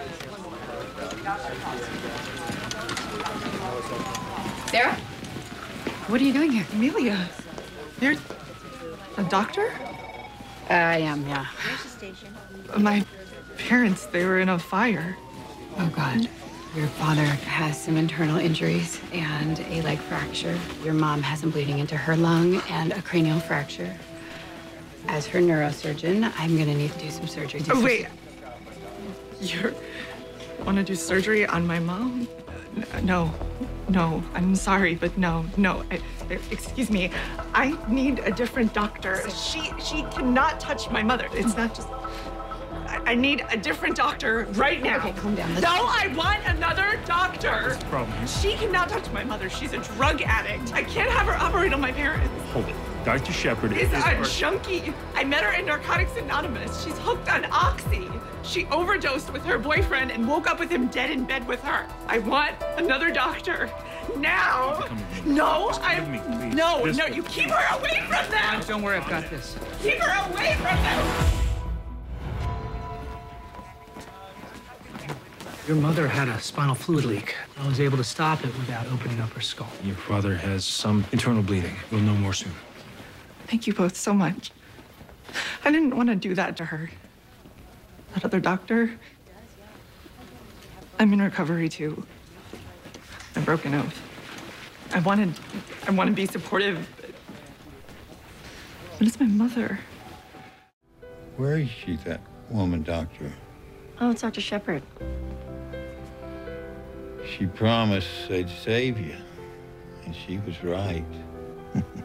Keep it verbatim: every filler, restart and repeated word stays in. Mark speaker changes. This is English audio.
Speaker 1: Sarah? What are you doing here?
Speaker 2: Amelia, you're a doctor?
Speaker 1: Uh, I am, yeah.
Speaker 2: My parents, they were in a fire.
Speaker 1: Oh, God. Your father has some internal injuries and a leg fracture. Your mom has some bleeding into her lung and a cranial fracture. As her neurosurgeon, I'm gonna need to do some surgery.
Speaker 2: Oh, wait. You want to do surgery on my mom? No, no, I'm sorry, but no, no. I, excuse me, I need a different doctor. She, she cannot touch my mother. It's not just, I, I need a different doctor right now.
Speaker 1: Okay, calm down. Let's
Speaker 2: No, I want another doctor.
Speaker 3: What's the problem?
Speaker 2: She cannot touch my mother. She's a drug addict. I can't have her operate on my parents.
Speaker 3: Hold it. Doctor Shepard
Speaker 2: Is
Speaker 3: is...
Speaker 2: a junkie. I met her in Narcotics Anonymous. She's hooked on Oxy. She overdosed with her boyfriend and woke up with him dead in bed with her. I want another doctor. Now. No, I. No,
Speaker 3: This
Speaker 2: no,
Speaker 3: way.
Speaker 2: you keep her away from them.
Speaker 4: Don't worry, I've got this.
Speaker 2: Keep her away from them.
Speaker 4: Your mother had a spinal fluid leak. I was able to stop it without opening up her skull.
Speaker 3: Your father has some internal bleeding. We'll know more soon.
Speaker 2: Thank you both so much. I didn't want to do that to her. That other doctor. I'm in recovery too. I broke an oath. I wanted, I want to be supportive, but, but it's my mother.
Speaker 5: Where is she, that woman, doctor?
Speaker 6: Oh, it's Doctor Shepard.
Speaker 5: She promised I'd save you, and she was right.